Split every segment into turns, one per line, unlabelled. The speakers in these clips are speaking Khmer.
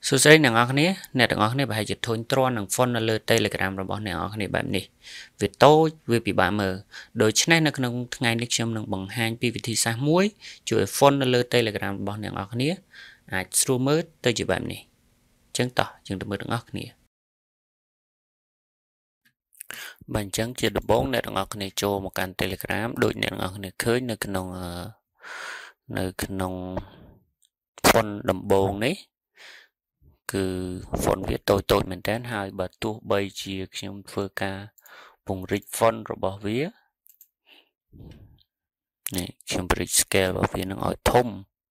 សួស្តីអ្នកនរគ្នាអ្នកទាំងអស់គ្នាប្រហែលជាធុញទ្រាន់នឹង font នៅលើ Telegram របស់អ្នកនរគ្នាបែបនេះវាតូចវាពិបាកមើលដូច្នេះនៅក្នុងថ្ងៃនេះខ្ញុំនឹងបង្ហាញពីវិធីសាស្ត្រមួយជួយឲ្យ font នៅលើ Telegram របស់អ្នកនរគ្នាអាចស្រួលមើលទៅជាបែបនេះអញ្ចឹងតោះយើងទៅមើលទាំងអស់គ្នាបាទអញ្ចឹងជាដំបូងអ្នកទាំងអស់គ្នាចូលមកកាន់ Telegram ដូចអ្នកទាំងអស់គ្នាឃើញនៅក្នុង font ដំបូងនេះគឺ font វាតូចមែនតើហើយបើទោះបីជាខ្ញុំធ្វើការពង្រីក font របស់វានេះខ្ញុំពង្រីក scale របស់វានឹងឲ្យធំ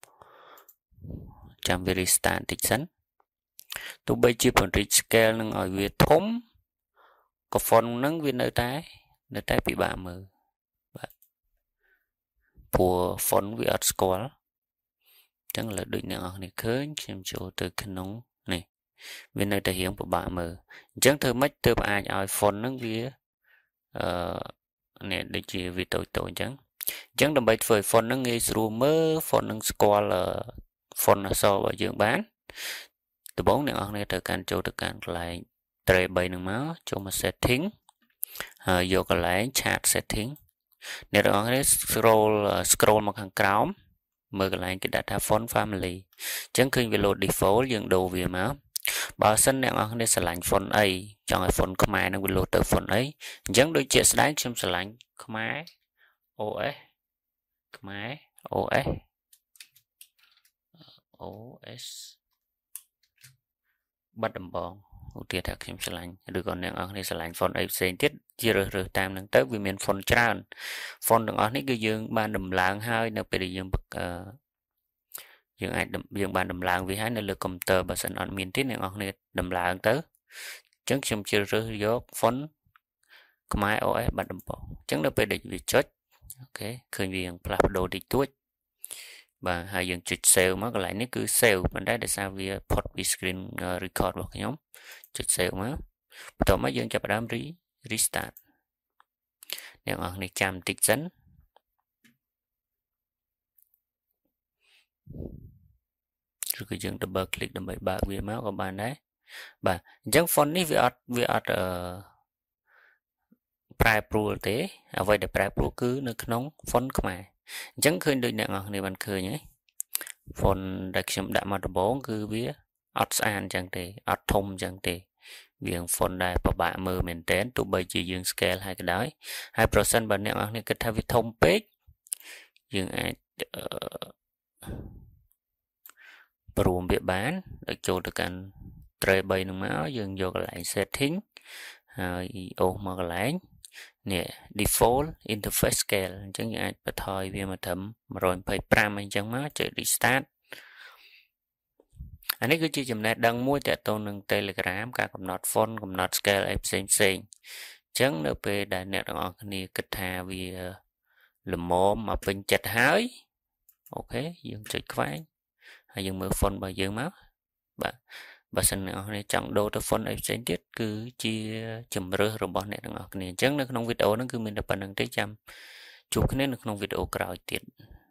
ចាំវា restart បន្តិចសិនទោះបីជាពង្រីក scale នឹងឲ្យវាធំក៏ font នឹងវានៅតែពិបាកមើលបាទព្រោះ font វាអត់ស្គាល់អញ្ចឹងឥឡូវដូចអ្នកនរគ្នាឃើញខ្ញុំចូលទៅក្នុងនេះវានៅតែរៀងពិបាកមើលអញ្ចឹងធ្វើម៉េចទើបអាចឲ្យ font ហ្នឹងវានេះដូចជាវាតូចអញ្ចឹងដើម្បីធ្វើឲ្យ font ហ្នឹងងាយស្រួលមើល font ហ្នឹងស្គាល់ font អក្សររបស់យើងបានដំបូងអ្នកនរគ្នាត្រូវកាន់ចូលទៅកាន់កន្លែង tray 3ហ្នឹងមកចូលមក setting ហើយយកកន្លែង chart setting អ្នកនរគ្នា scroll មកខាងក្រោមមើលកន្លែងគេដាក់ថា font family អញ្ចឹងឃើញវា load default យើងដូរវាមកបើសិនអ្នកនរគ្នាស្រឡាញ់ font អីចង់ឲ្យ font ខ្មែរនឹងវា load ទៅ font អីអញ្ចឹងដូចជាស្ដែងខ្ញុំស្រឡាញ់ខ្មែរ OS ខ្មែរ OS បាត់ដំបងឧទាហរណ៍ថាខ្ញុំស្រឡាញ់ឬក៏អ្នកនរគ្នាស្រឡាញ់ font អីផ្សេងទៀតជារើសតាមហ្នឹងទៅវាមាន font ច្រើន font ទាំងអស់នេះគឺយើងបានដំឡើងហើយនៅពេលដែលយើងបានដំឡើងវាហើយនៅលើកុំព្យូទ័របើសិនអត់មានទេអ្នកនរគ្នាដំឡើងទៅអញ្ចឹងខ្ញុំជ្រើសរើសយក font ខ្មែរ OS បាត់ដំបងអញ្ចឹងនៅពេលដែលវាចុចអូខេឃើញវាផ្លាស់ប្ដូរតិចតួចបាទហើយយើងចុច save មកកន្លែងនេះគឺ save ប៉ុន្តែដោយសារវាផុតពី screen record របស់ខ្ញុំចុច save មកបន្ទាប់មកយើងចាប់ផ្ដើម restart អ្នកនរគ្នាចាំបន្តិចសិនឬក៏យើង double click ដើម្បីបើកវាមកក៏បានដែរបាទអញ្ចឹង font នេះវាអត់ប្រែប្រួលទេអ្វីដែលប្រែប្រួលគឺនៅក្នុង font ខ្មែរអញ្ចឹងឃើញដូចអ្នកនរគ្នាបានឃើញហើយ font ដែលខ្ញុំដាក់មកដំបូងគឺវាអត់ស្អាតអញ្ចឹងទេអត់ធំអញ្ចឹងទេវា font ដែលពិបាកមើលមែនតើទោះបីជាយើង scale ហើយក៏ដោយហើយប្រសិនបើអ្នកនរគ្នាគិតថាវាធំពេកយើងអាចព្រមវាបានដោយចូលទៅកាន់ tray 3នឹងមកយើងយកកន្លែង setting ហើយអូសមកកន្លែងនេះ default interface scale អញ្ចឹងយើងអាចបន្ថយវាមកត្រឹម125អីចឹងមកចុច restart អានេះគឺជាចំណេះដឹងមួយទាក់ទងនឹង Telegram ការកំណត់ font កំណត់ scale អីផ្សេងអញ្ចឹងនៅពេលដែលអ្នកទាំងអស់គ្នាគិតថាវាល្មមមកពេញចិត្តហើយអូខេយើងចុចខ្វែងហើយយើងមើល font របស់យើងមកបាទបើសិនអ្នកនរគ្នាចង់ដូរទៅ font អីផ្សេងទៀតគឺជាជំរើសរបស់អ្នកទាំងអស់គ្នាអញ្ចឹងនៅក្នុងវីដេអូហ្នឹងគឺមានតែប៉ុណ្្នឹងទេចាំជួបគ្នានៅក្នុងវីដេអូក្រោយទៀត